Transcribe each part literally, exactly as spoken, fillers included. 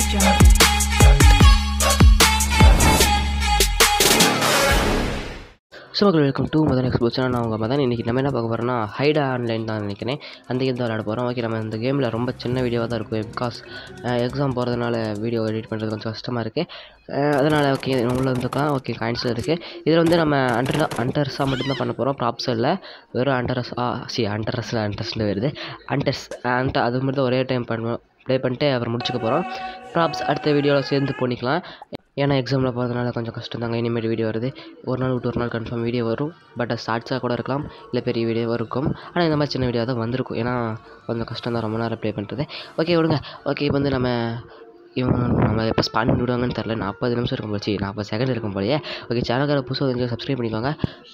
jungle. So மக்கள் welcome to Madan export channel. நான் உங்கள் மதன். இன்றைக்கி நம்ம என்ன பார்க்க போகிறோன்னா ஹைட் ஆன்லைன் தான் நினைக்கிறேன். அந்த கேம் தான் விளையாட போகிறோம். ஓகே, நம்ம இந்த கேமில் ரொம்ப சின்ன வீடியோவாக தான் இருக்கும். பிகாஸ் எக்ஸாம் போகிறதுனால வீடியோ எடிட் பண்ணுறது கொஞ்சம் கஷ்டமாக இருக்குது. அதனால் ஓகே உள்ள இருந்துக்கலாம். ஓகே, காயின்ஸில் இருக்குது. இதில் வந்து நம்ம அண்டர் அண்டர்ஸாக மட்டும்தான் பண்ண போகிறோம். ப்ராப்ஸ் இல்லை, வெறும் அண்டர்ஸ் ஆ சி அண்டர்ஸில் அண்டர்ஸ்னு வருது. அண்டர்ஸ் அண்ட் அது மட்டும் தான் ஒரே டைம் பண்ணுவோம். ப்ளே பண்ணிட்டு அப்புறம் முடிச்சுக்க போகிறோம். ப்ராப்ஸ் அடுத்த வீடியோவில் சேர்ந்து பண்ணிக்கலாம். ஏன்னா எக்ஸாமில் போகிறதுனால கொஞ்சம் கஷ்டம் தாங்க. இனிமேல் வீடியோ வருது, ஒரு நாள் விட்டு ஒரு நாள் கன்ஃபார்ம் வீடியோ வரும். பட் அது ஷார்ட்ஸாக கூட இருக்கலாம், இல்லை பெரிய வீடியோவாக இருக்கும். ஆனால் இந்த மாதிரி சின்ன வீடியோ தான் வந்திருக்கும். ஏன்னா கொஞ்சம் கஷ்டம் தான் ரொம்ப நேரம் ப்ளே பண்ணுறது. ஓகே விடுங்க. ஓகே, இப்போ வந்து நம்ம இவங்க நம்ம எப்போ ஸ்பான் பண்ணி விடுவாங்கன்னு தெரில. நாற்பது நிமிஷம் இருக்கும் போச்சு, நாற்பது செகண்ட் இருக்கும் போலையே. ஓகே, சேனலுக்கார புதுசாக கொஞ்சம் சப்ஸ்கிரைப் பண்ணிக்கோங்க,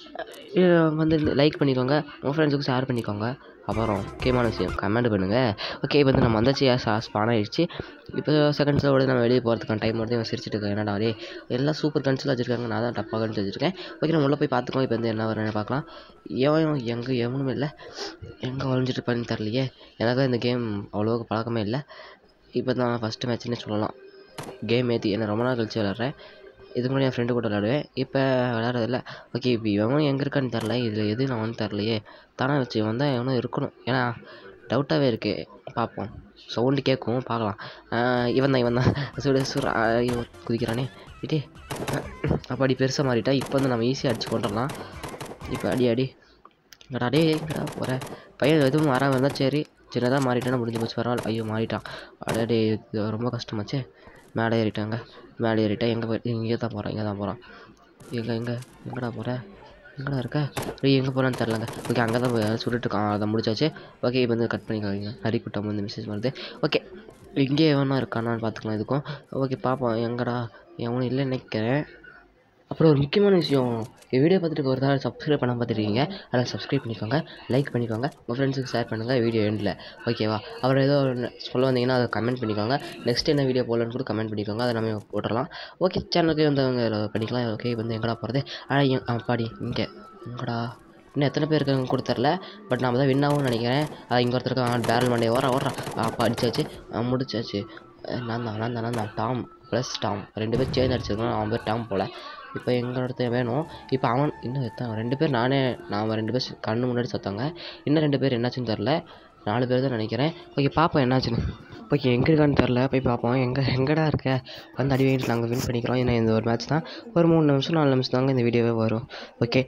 வந்து லைக் பண்ணிக்கோங்க, உங்கள் ஃப்ரெண்ட்ஸுக்கு ஷேர் பண்ணிக்கோங்க. அப்புறம் முக்கியமான விஷயம் கமெண்ட் பண்ணுங்கள். ஓகே, இப்போ வந்து நம்ம வந்தாச்சு. ஸ்பான் ஆகிடுச்சு. இப்போ செகண்ட்ஸோட நம்ம வெளியே போகிறதுக்கான டைம் வருது. இவன் சிரிச்சிட்டு இருக்கேன். என்னடா டே எல்லாம் சூப்பர் கன்ஸில் வச்சுருக்காங்க, நான் தான் டப்பாக கன்ஸ் வச்சுருக்கேன். ஓகே, நம்ம உள்ளே போய் பார்த்துக்கோம். இப்போ வந்து என்ன வரேன்னு பார்க்கலாம். எவன் எங்கே எவனும் இல்லை, எங்கே ஒழிஞ்சிட்டு இருப்பான்னு தெரிலையே. எனக்கு இந்த கேம் அவ்வளோவுக்கு பழக்கமே இல்லை. இப்போ தான் ஃபஸ்ட்டு மேட்ச்னே சொல்லலாம். கேம் ஏற்றி என்ன ரொம்ப நாள் கழிச்சு விளாட்றேன். இதுக்கு முன்னாடி என் ஃப்ரெண்டு கூட விளாடுவேன், இப்போ விளாட்றதில்ல. ஓகே, இப்போ இவனும் எங்கே இருக்கான்னு தெரில. இதில் எது நான் வந்து தெரிலையே. தானே வச்சு வந்தால் எவனும் இருக்கணும். ஏன்னா டவுட்டாகவே இருக்குது. பார்ப்போம், சவுண்டு கேட்கும், பார்க்கலாம். இவன் தான் இவன் தான் சுடு சுர் இவன் குதிக்கிறானே. விட்டே அப்போ அடி பெருசாக மாறிட்டா. இப்போ வந்து நம்ம ஈஸியாக அடிச்சு கொண்டுடலாம். இப்போ அடி அடி எங்கடா டே எங்கடா போகிற பையன் எதுவும் வராமல் இருந்தால் சரி. சின்னதாக மாறிட்டானா முடிஞ்சு போச்சு, பரவாயில்ல. ஐயோ மாறிட்டான். அடே இது ரொம்ப கஷ்டமாச்சே. மேலே ஏறிட்டாங்க. மேலே ஏறிட்டா எங்கே போய் இங்கே தான் போகிறான், இங்கே தான் போகிறான். எங்கே எங்கே எங்கடா போகிற, எங்கடா இருக்க? ஐயோ எங்கே போகிறான்னு தெரிலங்க. ஓகே, அங்கே தான் போய் சுட்டுட்ருக்கான். அதை முடிச்சாச்சு. ஓகே, இப்போ வந்து கட் பண்ணிக்காதீங்க. ஹரிக்குட்டம் வந்து மெசேஜ் வருது. ஓகே, இங்கே எவனா இருக்கானான்னு பார்த்துக்கலாம் இதுக்கும். ஓகே, பார்ப்போம். எங்கடா எவனும் இல்லைன்னு நினைக்கிறேன். அப்புறம் ஒரு முக்கியமான விஷயம், வீடியோ பார்த்துட்டு ஒரு தடவை சப்ஸ்கிரைப் பண்ண பார்த்துருக்கீங்க, அதில் சப்ஸ்கிரைப் பண்ணிக்கோங்க, லைக் பண்ணிக்கோங்க, உங்கள் ஃப்ரெண்ட்ஸுக்கு ஷேர் பண்ணுங்கள் வீடியோ எண்டில். ஓகேவா? அப்புறம் ஏதோ சொல்ல வந்தீங்கன்னா அதை கமெண்ட் பண்ணிக்கோங்க. நெக்ஸ்ட் என்ன வீடியோ போடலான்னு கூட கமெண்ட் பண்ணிக்கோங்க, அதை நம்ம போட்டுடலாம். ஓகே, சேனலுக்கு வந்தவங்க பண்ணிக்கலாம். ஓகே, வந்து எங்கடா போகிறது? ஆனால் அப்பாடி இங்கே எங்கடா இன்னும் எத்தனை பேர் இருக்காங்க கூட தெரில. பட் நம்ம தான் வின் ஆகும்னு நினைக்கிறேன். அது இங்கே ஒருத்தருக்கான் பேரல் மண்டே ஓரா ஓடுறா. அப்பா அடிச்சாச்சு, முடிச்சாச்சு. நான் தான் நான் தான் நான் தான் டாம் ப்ளஸ் டாம் ரெண்டு பேர் சேர்ந்து அடிச்சிருக்கோம். அவன் பேர் டாம் போல். இப்போ எங்கள் இடத்த வேணும். இப்போ அவன் இன்னும் எத்தான் ரெண்டு பேர் நானே நான் ரெண்டு பேர் கண்ணு முன்னாடி சத்தாங்க. இன்னும் ரெண்டு பேர் என்னாச்சுன்னு தெரில. நாலு பேர் தான் நினைக்கிறேன். ஓகே, பார்ப்போம் என்னாச்சுன்னு. ஓகே, எங்கே இருக்கான்னு தெரில. போய் பார்ப்போம். எங்கே எங்கடா இருக்க வந்து அடி வாங்கிட்டு நாங்கள் வின் பண்ணிக்கிறோம். ஏன்னா இந்த ஒரு மேட்ச் தான், ஒரு மூணு நிமிஷம் நாலு நிமிஷம் தாங்க இந்த வீடியோவே வரும். Okay,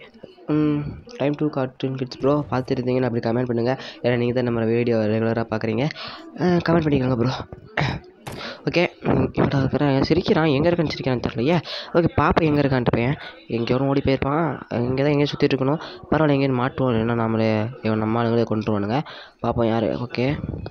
time to cartoon kids bro பார்த்துருந்தீங்கன்னு அப்படி கமெண்ட் பண்ணுங்கள். ஏன்னா நீங்கள் தான் நம்ம வீடியோ ரெகுலராக பார்க்குறீங்க. கமெண்ட் பண்ணிக்கோங்க ப்ரோ. ஓகே, எங்கடா இருக்கிறேன்? சிரிக்கிறான். எங்கே இருக்கான்னு சிரிக்கிறான்னு தெரியலையே. ஓகே, பாப்பா எங்கே இருக்கான்ட்டு பையன் எங்கேயும் ஓடி போயிருப்பான். இங்கே தான் எங்கேயும் சுற்றிட்டு இருக்கணும். பரவாயில்ல, எங்கேயும் மாட்டுவோம், இல்லைன்னா நம்மளே நம்ம ஆளுங்களே கொண்டுருவானுங்க. பார்ப்போம் யார். ஓகே,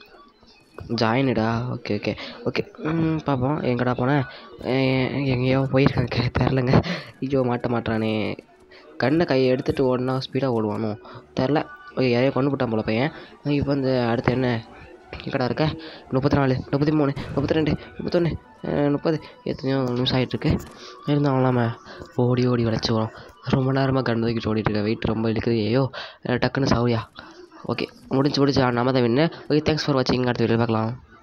ஜாயின்டா. ஓகே ஓகே ஓகே பார்ப்போம். எங்கடா போனேன்? எங்கேயோ போயிருக்காங்க தெரிலங்க. ஐயோ மாட்ட மாட்டானே. கண்ணை கையை எடுத்துகிட்டு ஓடினா ஸ்பீடாக ஓடுவானோ தெரில. ஓகே, யாரையோ கொண்டு போட்டான் போல பையன். இப்போ வந்து அடுத்து என்ன எங்கடா இருக்க? முப்பத்தி நாலு முப்பத்தி மூணு முப்பத்தி ரெண்டு முப்பத்தொன்று முப்பது எத்தனையோ நிமிஷம் ஆகிட்டுருக்கு. இருந்தால் அவங்களாம ஓடி ஓடி விளைச்சி வரும். ரொம்ப நேரமாக கண்டு தூக்கிட்டு ஓடிட்டுருக்கேன். வெயிட் ரொம்ப இருக்குது. ஐயோ டக்குன்னு சாவியா. ஓகே, முடிஞ்சு முடிச்சு நம்ம தான் வின்னு. ஓகே, தேங்க்ஸ் ஃபார் வாட்சிங். அடுத்த வீடியோ பார்க்கலாம்.